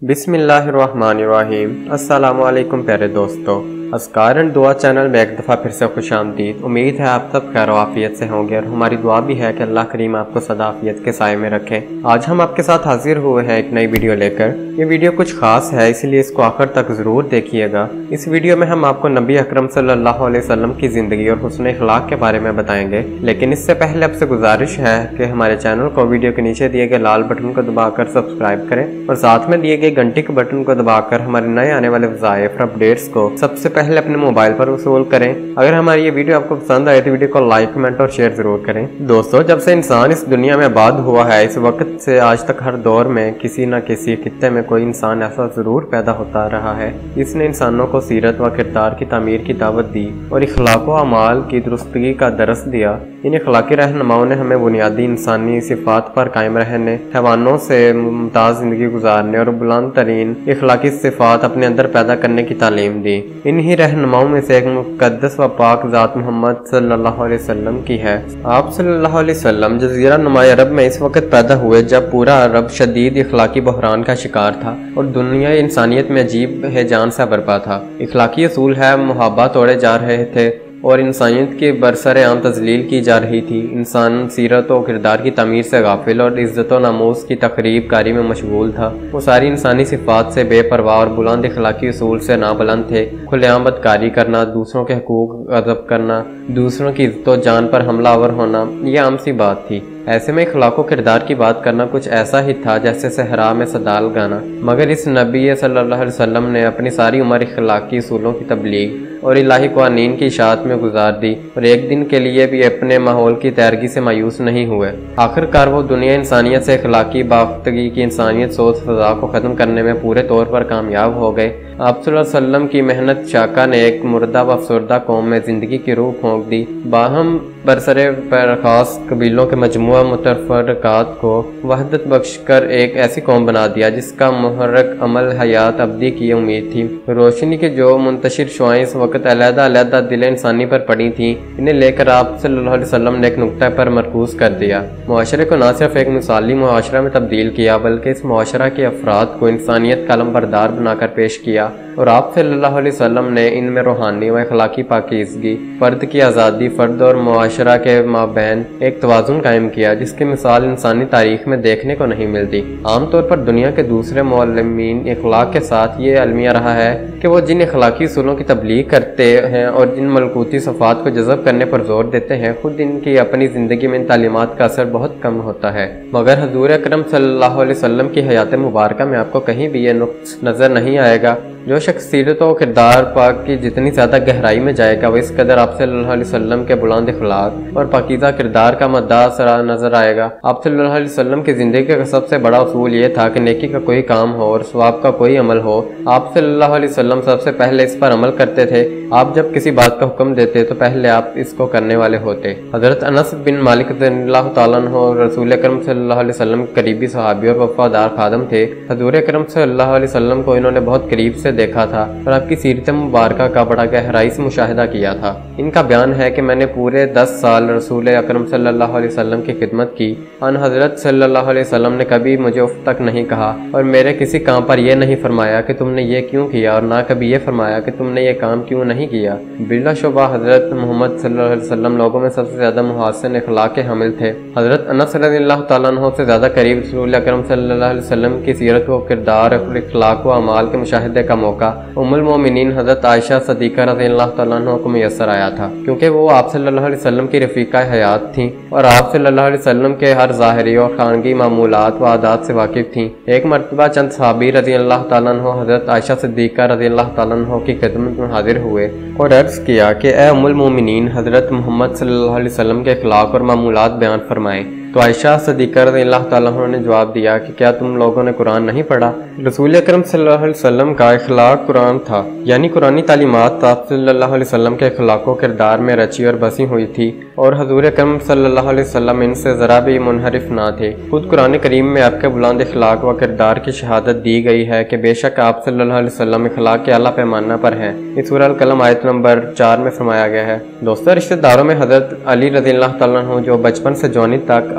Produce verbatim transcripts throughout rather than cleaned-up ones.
بسم اللہ الرحمن الرحیم۔ السلام علیکم پیارے دوستو، اذکار اینڈ دعا چینل میں ایک دفعہ پھر سے خوش آمدید۔ امید ہے آپ سب خیر و عافیت سے ہوں گے اور ہماری دعا بھی ہے کہ اللہ کریم آپ کو سدا عافیت کے سائے میں رکھے۔ آج ہم آپ کے ساتھ حاضر ہوئے ہیں ایک نئی ویڈیو لے کر۔ یہ ویڈیو کچھ خاص ہے، اسی لیے اس کو آخر تک ضرور دیکھیے گا۔ اس ویڈیو میں ہم آپ کو نبی اکرم صلی اللہ علیہ وسلم کی زندگی اور حسن اخلاق کے بارے میں بتائیں گے، لیکن اس سے پہلے آپ سے گزارش ہے کہ ہمارے چینل کو ویڈیو کے نیچے دیے گئے لال بٹن کو دبا کر سبسکرائب کریں اور ساتھ میں دیے گئے گھنٹی کے بٹن کو دبا کر ہمارے نئے آنے والے وظائف اور اپڈیٹس کو سب سے پہلے اپنے موبائل پر وصول کریں۔ اگر ہماری یہ ویڈیو آپ کو پسند آئے تو ویڈیو کو لائک، کمنٹ اور شیئر ضرور کریں۔ دوستو، جب سے انسان اس دنیا میں آباد ہوا ہے، اس وقت سے آج تک ہر دور میں کسی نہ کسی خطے میں کوئی انسان ایسا ضرور پیدا ہوتا رہا ہے جس نے انسانوں کو سیرت و کردار کی تعمیر کی دعوت دی اور اخلاق و اعمال کی درستگی کا درس دیا۔ ان اخلاقی رہنماؤں نے ہمیں بنیادی انسانی صفات پر قائم رہنے، حیوانوں سے ممتاز زندگی گزارنے اور بلند ترین اخلاقی صفات اپنے اندر پیدا کرنے کی تعلیم دی۔ انہی رہنماؤں میں سے ایک مقدس و پاک ذات محمد صلی اللہ علیہ وسلم کی ہے۔ آپ صلی اللہ علیہ وسلم جزیرہ نما عرب میں اس وقت پیدا ہوئے جب پورا عرب شدید اخلاقی بحران کا شکار تھا اور دنیا انسانیت میں عجیب ہیجان سے برپا تھا۔ اخلاقی اصول ہے محابہ توڑے جا رہے تھے اور انسانیت کی برسر عام تذلیل کی جا رہی تھی۔ انسان سیرت و کردار کی تعمیر سے غافل اور عزت و ناموس کی تقریب کاری میں مشغول تھا۔ وہ ساری انسانی صفات سے بے پرواہ اور بلند اخلاقی اصول سے نابلند تھے۔ کھلے عام بدکاری کرنا، دوسروں کے حقوق غصب کرنا، دوسروں کی عزت و جان پر حملہ آور ہونا، یہ عام سی بات تھی۔ ایسے میں اخلاق و کردار کی بات کرنا کچھ ایسا ہی تھا جیسے صحرا میں سدال گانا، مگر اس نبی صلی اللہ علیہ وسلم نے اپنی ساری عمر اخلاقی اصولوں کی تبلیغ اور الہی قوانین کی اشاعت میں گزار دی اور ایک دن کے لیے بھی اپنے ماحول کی تیرگی سے مایوس نہیں ہوئے۔ آخر کار وہ دنیا انسانیت سے اخلاقی باختگی کی انسانیت سوچ فضا کو ختم کرنے میں پورے طور پر کامیاب ہو گئے۔ آپ صلی اللہ علیہ وسلم کی محنت شاکہ نے ایک مردہ و افسردہ قوم میں زندگی کی روح پھونک دی۔ باہم برسر پرخاص قبیلوں کے مجموعہ متفرقات کو وحدت بخش کر ایک ایسی قوم بنا دیا جس کا محرک عمل حیات ابدی کی امید تھی۔ روشنی کے جو منتشر شعائیں اس وقت علیحدہ علیحدہ دل انسانی پر پڑی تھیں، انہیں لے کر آپ صلی اللہ علیہ وسلم نے ایک نقطہ پر مرکوز کر دیا۔ معاشرے کو نہ صرف ایک مثالی معاشرہ میں تبدیل کیا بلکہ اس معاشرہ کے افراد کو انسانیت کا علم بردار بنا کر پیش کیا اور آپ صلی اللہ علیہ وسلم نے ان میں روحانی و اخلاقی پاکیزگی، فرد کی آزادی، فرد اور معاشرہ کے مابین ایک توازن قائم کیا جس کی مثال انسانی تاریخ میں دیکھنے کو نہیں ملتی۔ عام طور پر دنیا کے دوسرے معلمین اخلاق کے ساتھ یہ المیہ رہا ہے کہ وہ جن اخلاقی اصولوں کی تبلیغ کرتے ہیں اور جن ملکوتی صفات کو جذب کرنے پر زور دیتے ہیں، خود ان کی اپنی زندگی میں ان تعلیمات کا اثر بہت کم ہوتا ہے۔ مگر حضور اکرم صلی اللہ علیہ وسلم کی حیات مبارکہ میں آپ کو کہیں بھی یہ نقص نظر نہیں آئے گا۔ جو شخص سیرت و کردار پاک کی جتنی زیادہ گہرائی میں جائے گا، وہ اس قدر آپ صلی اللہ علیہ وسلم کے بلند اخلاق اور پاکیزہ کردار کا مدعا سرا نظر آئے گا۔ آپ صلی اللہ علیہ وسلم کی زندگی کا سب سے بڑا اصول یہ تھا کہ نیکی کا کوئی کام ہو اور ثواب کا کوئی عمل ہو، آپ صلی اللہ علیہ وسلم سب سے پہلے اس پر عمل کرتے تھے۔ آپ جب کسی بات کا حکم دیتے تو پہلے آپ اس کو کرنے والے ہوتے۔ حضرت انس بن مالک رضی اللہ تعالیٰ عنہ رسول اکرم صلی اللہ علیہ وسلم کے قریبی صحابی اور وفادار خادم تھے۔ حضور اکرم صلی اللہ علیہ وسلم کو انہوں نے بہت قریب سے دیکھا تھا اور آپ کی سیرت مبارکہ کا بڑا گہرائی سے مشاہدہ کیا تھا۔ ان کا بیان ہے کہ میں نے پورے دس سال رسول اکرم صلی اللہ علیہ وسلم کی خدمت کی۔ ان حضرت صلی اللہ علیہ وسلم نے کبھی مجھے اف تک نہیں کہا اور میرے کسی کام پر یہ نہیں فرمایا کہ تم نے یہ کیوں کیا اور نہ کبھی یہ فرمایا کہ تم نے یہ کام کیوں نہیں کیا۔ بلا شبہ حضرت محمد صلی اللہ علیہ وسلم لوگوں میں سب سے زیادہ محاسن اخلاق کے حامل تھے۔ حضرت انس رضی اللہ تعالیٰ عنہ سے زیادہ قریب رسول اکرم صلی اللہ علیہ وسلم کی سیرت و کردار اور اخلاق و اعمال کے مشاہدے کا موقع ام المومنین حضرت عائشہ صدیقہ رضی اللہ تعالیٰ عنہ کو میسر آیا تھا، کیونکہ وہ آپ صلی اللہ علیہ وسلم کی رفیقہ حیات تھیں اور آپ صلی اللہ علیہ وسلم کے ہر ظاہری اور خانگی معمولات و عادات سے واقف تھیں۔ ایک مرتبہ چند صحابی رضی اللہ تعالیٰ عنہ حضرت عائشہ صدیقہ رضی اللہ تعالیٰ عنہ کی خدمت میں حاضر ہوئے اور عرض کیا کہ اے ام المومنین، حضرت محمد صلی اللہ علیہ وسلم کے اخلاق اور معمولات بیان فرمائیں۔ تو عائشہ صدیقہ رضی اللہ تعالیٰ عنہ نے جواب دیا کہ کیا تم لوگوں نے قرآن نہیں پڑھا؟ رسول اکرم صلی اللہ علیہ وسلم کا اخلاق قرآن تھا، یعنی قرآنی تعلیمات آپ صلی اللہ علیہ وسلم کے اخلاق و کردار میں رچی اور بسی ہوئی تھی اور حضور اکرم صلی اللہ علیہ وسلم ان سے ذرا بھی منحرف نہ تھے۔ خود قرآن کریم میں آپ کے بلند اخلاق و کردار کی شہادت دی گئی ہے کہ بے شک آپ صلی اللہ علیہ وسلم اخلاق کے اعلیٰ پیمانہ پر ہیں۔ اس سورہ القلم آیت نمبر چار میں فرمایا گیا ہے۔ دوستو، رشتہ داروں میں حضرت علی رضی اللہ تعالیٰ عنہ جو بچپن سے جوانی تک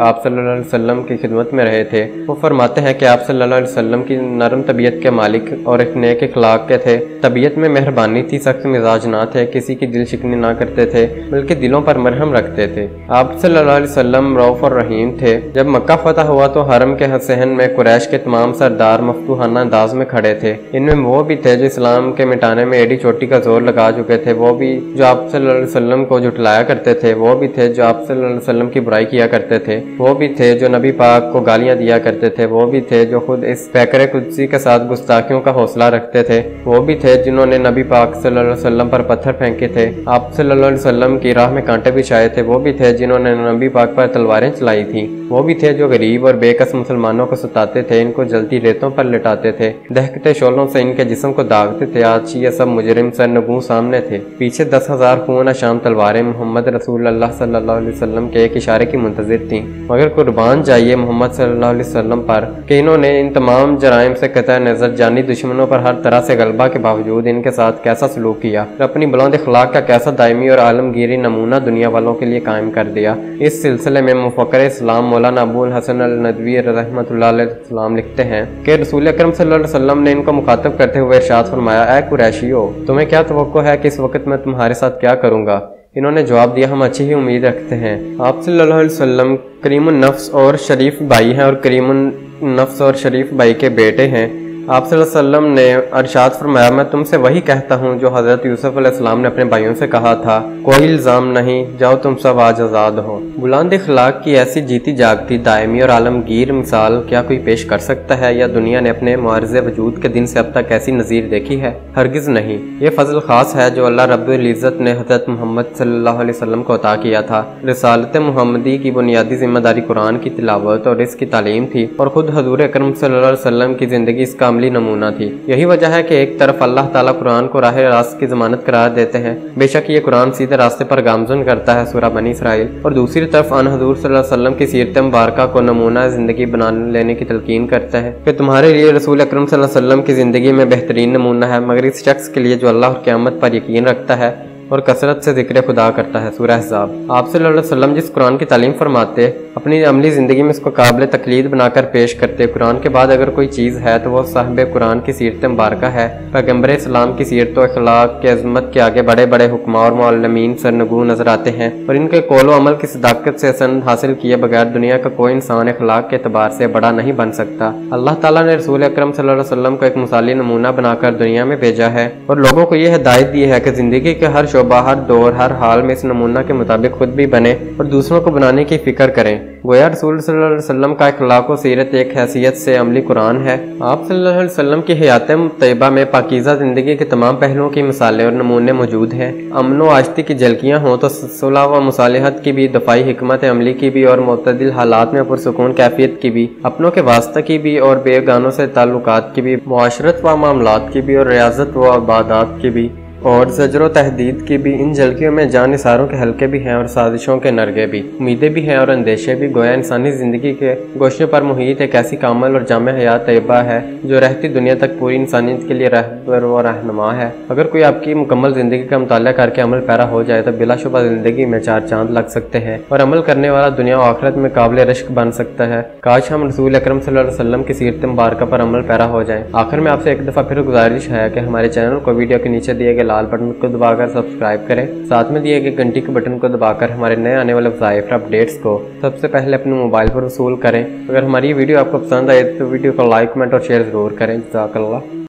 آپ صلی اللہ علیہ وسلم کی خدمت میں رہے تھے، وہ فرماتے ہیں کہ آپ صلی اللہ علیہ وسلم کی نرم طبیعت کے مالک اور ایک نیک اخلاق کے تھے۔ طبیعت میں مہربانی تھی، سخت مزاج نہ تھے، کسی کی دل شکنی نہ کرتے تھے بلکہ دلوں پر مرہم رکھتے تھے۔ آپ صلی اللہ علیہ وسلم رؤوف اور رحیم تھے۔ جب مکہ فتح ہوا تو حرم کے صحن میں قریش کے تمام سردار مفتوحانہ انداز میں کھڑے تھے۔ ان میں وہ بھی تھے جو اسلام کے مٹانے میں ایڑی چوٹی کا زور لگا چکے تھے، وہ بھی جو آپ صلی اللہ علیہ وسلم کو جھٹلایا کرتے تھے، وہ بھی تھے جو آپ صلی اللہ علیہ وسلم کی برائی کیا کرتے تھے، وہ بھی تھے جو نبی پاک کو گالیاں دیا کرتے تھے، وہ بھی تھے جو خود اس پیکر قدسی کے ساتھ گستاخیوں کا حوصلہ رکھتے تھے، وہ بھی تھے جنہوں نے نبی پاک صلی اللہ علیہ وسلم پر پتھر پھینکے تھے، آپ صلی اللہ علیہ وسلم کی راہ میں کانٹے بچھائے تھے، وہ بھی تھے جنہوں نے نبی پاک پر تلواریں چلائی تھیں، وہ بھی تھے جو غریب اور بے کس مسلمانوں کو ستاتے تھے، ان کو جلتی ریتوں پر لٹاتے تھے، دہکتے شعلوں سے ان کے جسم کو داغتے تھے۔ آج یہ سب مجرم سرنگوں سامنے تھے، پیچھے دس ہزار خون اشام تلواریں محمد رسول اللہ صلی اللہ علیہ وسلم کے ایک اشارے کی منتظر تھیں، مگر قربان جائیے محمد صلی اللہ علیہ وسلم پر کہ انہوں نے ان تمام جرائم سے قطع نظر جانی دشمنوں پر ہر طرح سے غلبہ کے باوجود ان کے ساتھ کیسا سلوک کیا اور اپنی بلند اخلاق کا کیسا دائمی اور عالمگیری نمونہ دنیا والوں کے لیے قائم کر دیا۔ اس سلسلے میں مفکر اسلام مولانا ابو الحسن الندوی رحمۃ اللہ علیہ السلام لکھتے ہیں کہ رسول اکرم صلی اللہ علیہ وسلم نے ان کو مخاطب کرتے ہوئے ارشاد فرمایا، اے قریشیو، تمہیں کیا توقع ہے کہ اس وقت میں تمہارے ساتھ کیا کروں گا؟ انہوں نے جواب دیا، ہم اچھی ہی امید رکھتے ہیں۔ آپ صلی اللہ علیہ وسلم کریم النفس اور شریف بھائی ہیں اور کریم النفس اور شریف بھائی کے بیٹے ہیں۔ آپ صلی اللہ علیہ وسلم نے ارشاد فرمایا، میں تم سے وہی کہتا ہوں جو حضرت یوسف علیہ السلام نے اپنے بھائیوں سے کہا تھا، کوئی الزام نہیں، جاؤ تم سب آج آزاد ہو۔ بلند اخلاق کی ایسی جیتی جاگتی دائمی اور عالمگیر مثال کیا کوئی پیش کر سکتا ہے، یا دنیا نے اپنے معرض وجود کے دن سے اب تک ایسی نظیر دیکھی ہے؟ ہرگز نہیں۔ یہ فضل خاص ہے جو اللہ رب العزت نے حضرت محمد صلی اللہ علیہ وسلم کو عطا کیا تھا۔ رسالت محمدی کی بنیادی ذمہ داری قرآن کی تلاوت اور اس کی تعلیم تھی، اور خود حضور اکرم صلی اللہ علیہ وسلم کی زندگی اس کا عملی نمونہ تھی۔ یہی وجہ ہے کہ ایک طرف اللہ تعالیٰ قرآن کو راہ راست کی ضمانت قرار دیتے ہیں، بے شک یہ قرآن سیدھے راستے پر گامزن کرتا ہے، سورہ بنی اسرائیل، اور دوسری طرف ان حضور صلی اللہ علیہ وسلم کی سیرت مبارکہ کو نمونہ زندگی بنا لینے کی تلقین کرتا ہے کہ تمہارے لیے رسول اکرم صلی اللہ علیہ وسلم کی زندگی میں بہترین نمونہ ہے، مگر اس شخص کے لیے جو اللہ اور قیامت پر یقین رکھتا ہے اور کثرت سے ذکر خدا کرتا ہے۔ سورہ احزاب۔ آپ صلی اللہ علیہ وسلم جس قرآن کی تعلیم فرماتے، اپنی عملی زندگی میں اس کو قابل تقلید بنا کر پیش کرتے۔ قرآن کے بعد اگر کوئی چیز ہے تو وہ صاحب قرآن کی سیرت مبارکہ ہے۔ پیغمبر اسلام کی سیرت و اخلاق کے عظمت کے آگے بڑے بڑے حکماء اور معلمین سرنگوں نظر آتے ہیں، اور ان کے قول و عمل کی صداقت سے سند حاصل کیے بغیر دنیا کا کوئی انسان اخلاق کے اعتبار سے بڑا نہیں بن سکتا۔ اللہ تعالیٰ نے رسول اکرم صلی اللہ علیہ وسلم کو ایک مثالی نمونہ بنا کر دنیا میں بھیجا ہے، اور لوگوں کو یہ ہدایت دی ہے کہ زندگی کے ہر شعبہ، ہر دور، ہر حال میں اس نمونہ کے مطابق خود بھی بنے اور دوسروں کو بنانے کی فکر کریں۔ گویا رسول صلی اللہ علیہ وسلم کا اخلاق و سیرت ایک حیثیت سے عملی قرآن ہے۔ آپ صلی اللہ علیہ وسلم کی حیات طیبہ میں پاکیزہ زندگی کے تمام پہلوؤں کی مثالیں اور نمونے موجود ہیں۔ امن و آشتی کی جھلکیاں ہوں تو صلح و مصالحت کی بھی، دفاعی حکمت عملی کی بھی، اور معتدل حالات میں پرسکون کیفیت کی بھی، اپنوں کے واسطہ کی بھی اور بیگانوں سے تعلقات کی بھی، معاشرت و معاملات کی بھی اور ریاضت و عبادات کی بھی، اور زجر و تحدید کی بھی۔ ان جھلکیوں میں جان نثاروں کے حلقے بھی ہیں اور سازشوں کے نرگے بھی، امیدیں بھی ہیں اور اندیشے بھی۔ گویا انسانی زندگی کے گوشوں پر محیط ایک ایسی کامل اور جامع حیات طیبہ ہے جو رہتی دنیا تک پوری انسانیت کے لیے رہبر و رہنما ہے۔ اگر کوئی آپ کی مکمل زندگی کا مطالعہ کر کے عمل پیرا ہو جائے تو بلا شبہ زندگی میں چار چاند لگ سکتے ہیں، اور عمل کرنے والا دنیا و آخرت میں قابل رشک بن سکتا ہے۔ کاش ہم رسول اکرم صلی اللہ علیہ وسلم کی سیرت مبارکہ پر عمل پیرا ہو جائیں۔ آخر میں آپ سے ایک دفعہ پھر گزارش ہے کہ ہمارے چینل کو ویڈیو کے نیچے دیے گئے لال بٹن کو دبا کر سبسکرائب کریں، ساتھ میں دیے گئے گھنٹی کے بٹن کو دبا کر ہمارے نئے آنے والے وظائف اپڈیٹس کو سب سے پہلے اپنے موبائل پر وصول کریں۔ اگر ہماری یہ ویڈیو آپ کو پسند آئے تو ویڈیو کو لائک، کمنٹ اور شیئر ضرور کریں۔ جزاک اللہ۔